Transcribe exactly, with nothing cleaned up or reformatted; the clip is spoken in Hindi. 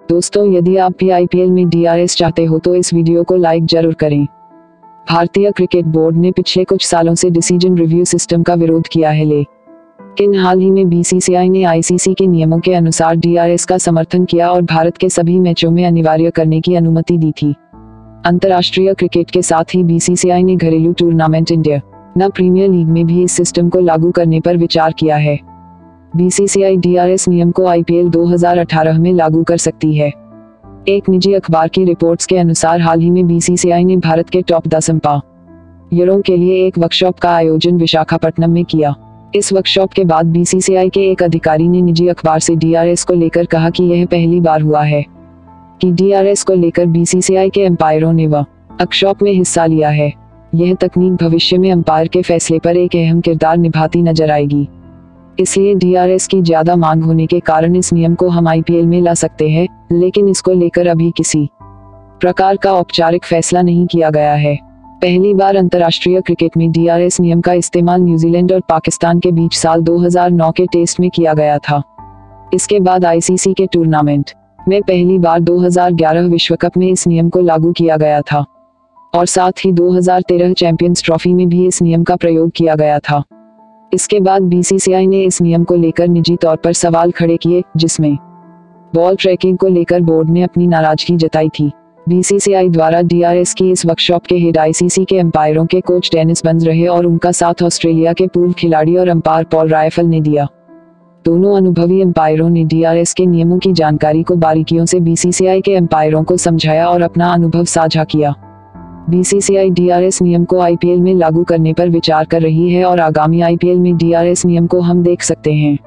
दोस्तों, यदि आप भी आईपीएल में डीआरएस चाहते हो तो इस वीडियो को लाइक जरूर करें। भारतीय क्रिकेट बोर्ड ने पिछले कुछ सालों से डिसीजन रिव्यू सिस्टम का विरोध किया है, लेकिन हाल ही में बीसीसीआई ने आईसीसी के नियमों के अनुसार डीआरएस का समर्थन किया और भारत के सभी मैचों में अनिवार्य करने की अनुमति दी थी। अंतर्राष्ट्रीय क्रिकेट के साथ ही बीसीसीआई ने घरेलू टूर्नामेंट इंडिया न प्रीमियर लीग में भी इस सिस्टम को लागू करने पर विचार किया है। बीसीसीआई डीआरएस नियम को आईपीएल दो हज़ार अठारह में लागू कर सकती है। एक निजी अखबार की रिपोर्ट्स के अनुसार हाल ही में बीसीसीआई ने भारत के टॉप दस अंपायरों के लिए एक वर्कशॉप का आयोजन विशाखापट्टनम में किया। इस वर्कशॉप के बाद बीसीसीआई के एक अधिकारी ने निजी अखबार से डीआरएस को लेकर कहा कि यह पहली बार हुआ है कि डीआरएस को लेकर बीसीसीआई के अंपायरों ने वर्कशॉप में हिस्सा लिया है। यह तकनीक भविष्य में अंपायर के फैसले पर एक अहम किरदार निभाती नजर आएगी। इसलिए डीआरएस की ज्यादा मांग होने के कारण इस नियम को हम आईपीएल में ला सकते हैं, लेकिन इसको लेकर अभी किसी प्रकार का औपचारिक फैसला नहीं किया गया है। पहली बार अंतर्राष्ट्रीय क्रिकेट में डीआरएस नियम का इस्तेमाल न्यूजीलैंड और पाकिस्तान के बीच साल दो हज़ार नौ के टेस्ट में किया गया था। इसके बाद आईसीसी के टूर्नामेंट में पहली बार दो हज़ार ग्यारह विश्व कप में इस नियम को लागू किया गया था और साथ ही दो हज़ार तेरह चैंपियंस ट्रॉफी में भी इस नियम का प्रयोग किया गया था। इसके बाद बीसीसीआई ने इस नियम को लेकर निजी तौर पर सवाल खड़े किए, जिसमें बॉल ट्रैकिंग को लेकर बोर्ड ने अपनी नाराजगी जताई थी। बीसीसीआई द्वारा डीआरएस की इस वर्कशॉप के हेड आईसीसी के अंपायरों के कोच डेनिस बंज रहे और उनका साथ ऑस्ट्रेलिया के पूर्व खिलाड़ी और अंपायर पॉल रायफल ने दिया। दोनों अनुभवी अंपायरों ने डीआरएस के नियमों की जानकारी को बारीकियों से बीसीसीआई के अंपायरों को समझाया और अपना अनुभव साझा किया। बीसीसीआई डीआरएस नियम को आईपीएल में लागू करने पर विचार कर रही है और आगामी आईपीएल में डीआरएस नियम को हम देख सकते हैं।